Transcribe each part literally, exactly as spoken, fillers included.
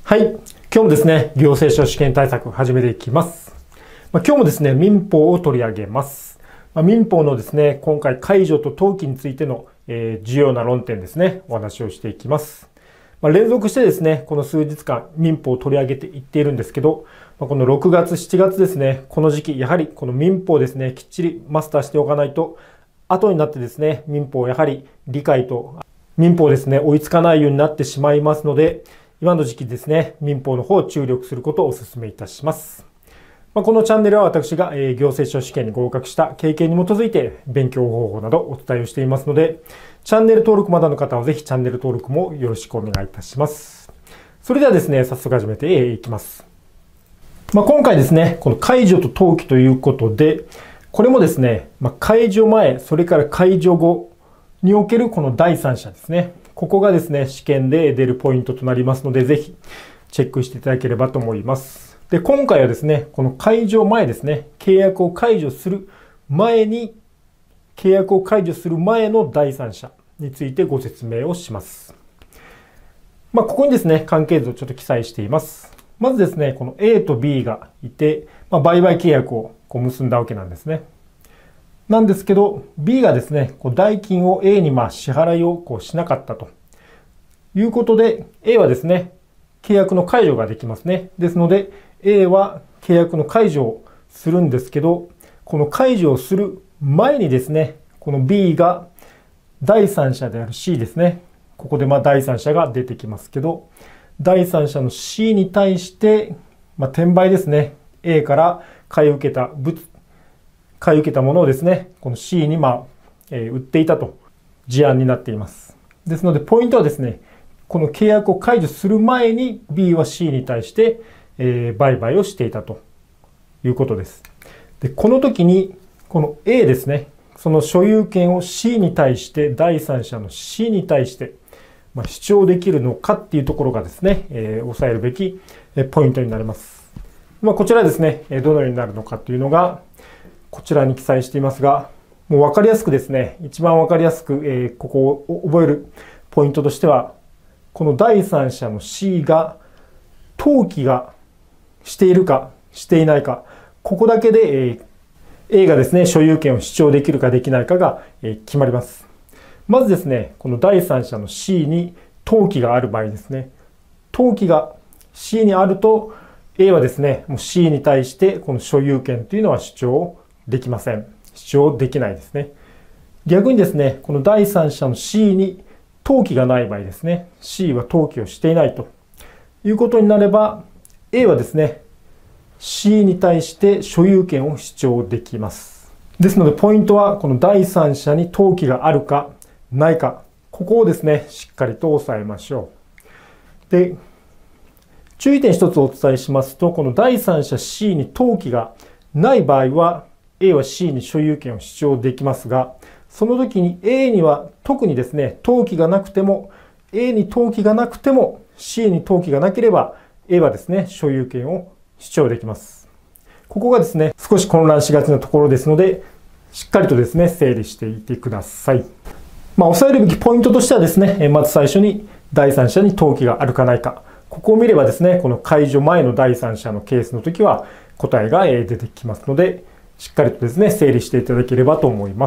はい。今日もですね、行政書試験対策始めていきます。まあ、今日もですね、民法を取り上げます。まあ、民法のですね、今回解除と登記についての、えー、重要な論点ですね、お話をしていきます。まあ、連続してですね、この数日間民法を取り上げていっているんですけど、まあ、このろくがつ、しちがつですね、この時期、やはりこの民法ですね、きっちりマスターしておかないと、後になってですね、民法をやはり理解と、民法ですね、追いつかないようになってしまいますので、今の時期ですね、民法の方を注力することをお勧めいたします。まあ、このチャンネルは私が行政書試験に合格した経験に基づいて勉強方法などお伝えをしていますので、チャンネル登録まだの方はぜひチャンネル登録もよろしくお願いいたします。それではですね、早速始めていきます。まあ、今回ですね、この解除と登記ということで、これもですね、まあ、解除前、それから解除後におけるこの第三者ですね。ここがですね、試験で出るポイントとなりますので、ぜひチェックしていただければと思います。で、今回はですね、この解除前ですね、契約を解除する前に、契約を解除する前の第三者についてご説明をします。まあ、ここにですね、関係図をちょっと記載しています。まずですね、この A と B がいて、まあ、売買契約をこう結んだわけなんですね。なんですけど、B がですね、こう代金を A にまあ支払いをこうしなかったということで、A はですね、契約の解除ができますね。ですので、A は契約の解除をするんですけど、この解除をする前にですね、この B が第三者である C ですね。ここでまあ第三者が出てきますけど、第三者の C に対して、まあ、転売ですね。A から買い受けた物、買い受けたものをですね、この C にまあ、えー、売っていたと事案になっています。ですので、ポイントはですね、この契約を解除する前に B は C に対して、えー、売買をしていたということです。で、この時に、この A ですね、その所有権を C に対して、第三者の C に対して、まあ、主張できるのかっていうところがですね、えー、押さえるべきポイントになります。まあ、こちらですね、どのようになるのかというのが、こちらに記載していますが、もう分かりやすくですね、一番分かりやすく、えー、ここを覚えるポイントとしては、この第三者の C が登記がしているかしていないか、ここだけで、えー、A がですね、所有権を主張できるかできないかが、えー、決まります。まずですね、この第三者の C に登記がある場合ですね、登記が C にあると、A はですね、もう C に対してこの所有権というのは主張できません。主張できないですね。逆にですね、この第三者の C に登記がない場合ですね、C は登記をしていないということになれば、A はですね、C に対して所有権を主張できます。ですので、ポイントはこの第三者に登記があるかないか、ここをですね、しっかりと押さえましょう。で、注意点一つお伝えしますと、この第三者 C に登記がない場合は、A は C に所有権を主張できますが、その時に A には特にですね、登記がなくても、A に登記がなくても C に登記がなければ A はですね、所有権を主張できます。ここがですね、少し混乱しがちなところですので、しっかりとですね、整理していってください。まあ、押さえるべきポイントとしてはですね、まず最初に第三者に登記があるかないか。ここを見ればですね、この解除前の第三者のケースの時は答えが出てきますので、しっかりとですね、整理していただければと思います。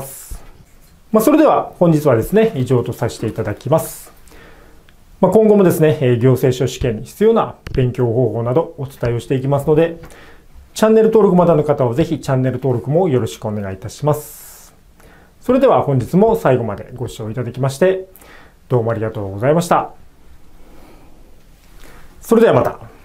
まあ、それでは本日はですね、以上とさせていただきます。まあ、今後もですね、行政書試験に必要な勉強方法などお伝えをしていきますので、チャンネル登録まだの方はぜひチャンネル登録もよろしくお願いいたします。それでは本日も最後までご視聴いただきまして、どうもありがとうございました。それではまた。